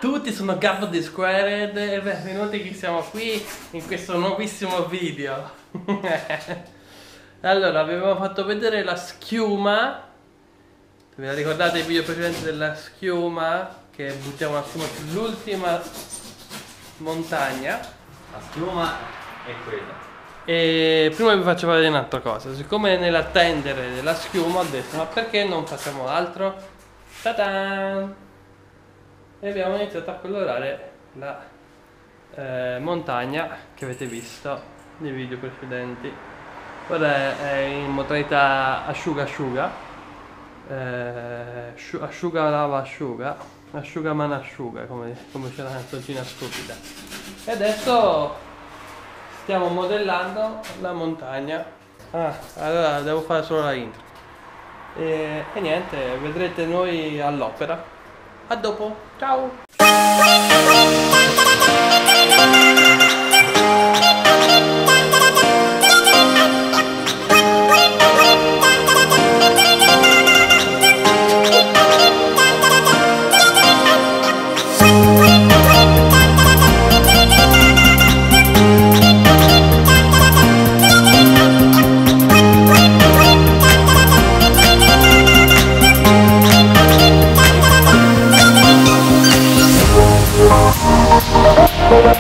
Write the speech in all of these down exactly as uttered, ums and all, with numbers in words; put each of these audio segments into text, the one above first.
tutti, sono Gabbo di Squared e benvenuti che siamo qui in questo nuovissimo video. Allora, avevamo fatto vedere la schiuma. Vi ricordate il video precedente della schiuma? Che buttiamo la schiuma sull'ultima montagna. La schiuma è quella. E prima vi faccio vedere un'altra cosa. Siccome nell'attendere della schiuma ho detto, ma perché non facciamo altro? Ta-da! E abbiamo iniziato a colorare la eh, montagna che avete visto nei video precedenti. Ora è in modalità asciuga asciuga, eh, asciuga lava asciuga, asciuga mano asciuga, come, come c'è la canzoncina stupida. E adesso stiamo modellando la montagna. Ah, allora devo fare solo la intro. E, e niente, vedrete noi all'opera. A dopo, ciao! We'll be right back.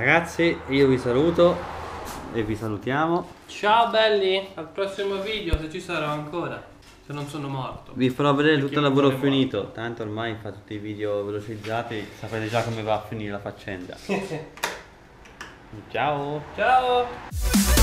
Ragazzi, io vi saluto e vi salutiamo. Ciao belli, al prossimo video se ci sarò ancora, se non sono morto. Vi farò vedere Perché tutto il non lavoro sono finito. Tanto ormai fa tutti i video velocizzati, sapete già come va a finire la faccenda. Ciao. Ciao.